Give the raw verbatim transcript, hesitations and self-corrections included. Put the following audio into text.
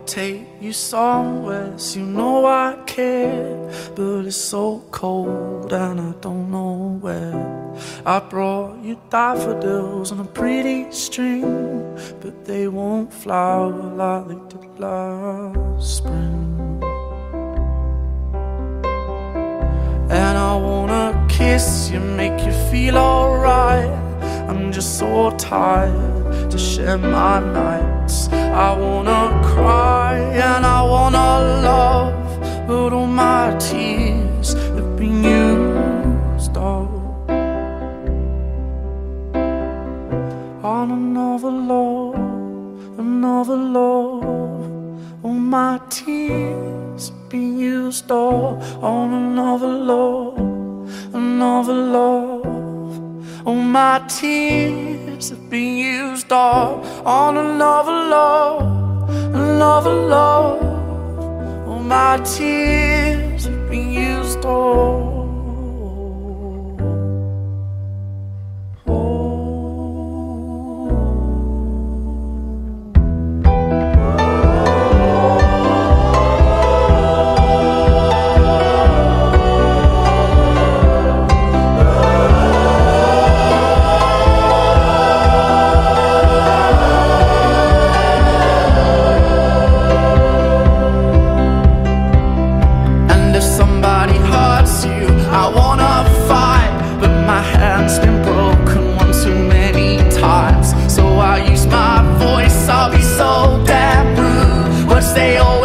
take you somewhere, so you know I care. But it's so cold and I don't know where. I brought you daffodils on a pretty string, but they won't flower like they did last spring. And I wanna kiss you, make you feel alright. I'm just so tired to share my nights. I wanna cry and I wanna love, but all my tears have been used up on another love, another love. All my tears have been used up on another love, another love. All my tears have been used up on another love, another love. All my tears have been used up. I wanna fight, but my hand's been broken one too many times. So I use my voice, I'll be so damn rude. Words they all